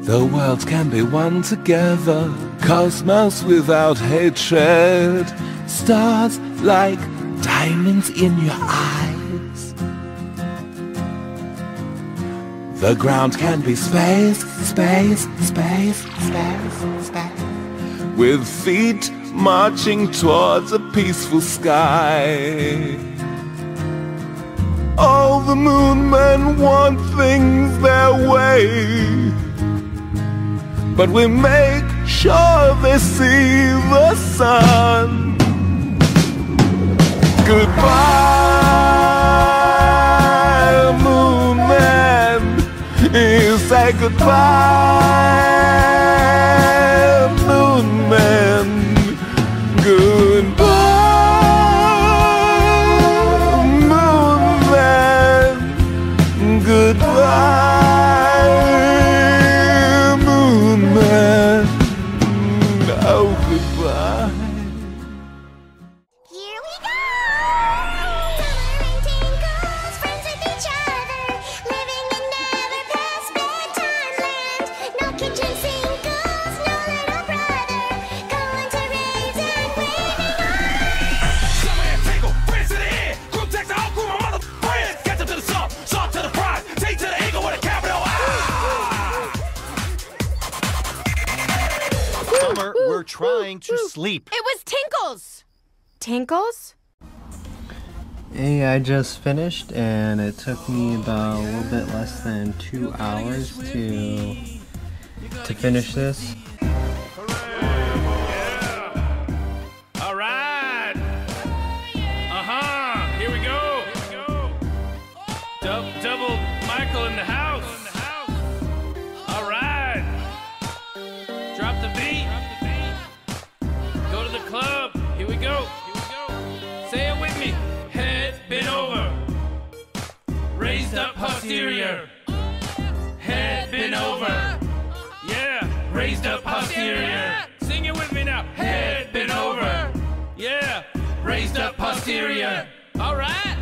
The world can be one together, cosmos without hatred, stars like diamonds in your eyes. The ground can be space, space, space, space, space, with feet marching towards a peaceful sky. All the moon men want things their way, but we make sure they see the sun. Goodbye, moon man. You say goodbye, moon man. Goodbye, moon man. Goodbye, moon man. Oh, goodbye. Here we go! Coloring tinkles, friends with each other, living in never past bedtime land. No kitchen sinkles, no little brother, going to raise and waving on. Somewhere tinkle, friends to the end, group text all group my mother friends. Get them to the salt, salt to the prize, take to the eagle with a capital I. Summer, we're trying to sleep. It was Tinkles! Tinkles? Hey, I just finished and it took me about a little bit less than 2 hours to finish this. All right. Here we go. Double Michael in the house. All right. Drop the beat. Go to the club. Here we go. Say it with me. Head bent over. Raised up posterior. Head bent over. Yeah. Raised up posterior. Sing it with me now. Head bent over. Yeah. Raised up posterior. All right.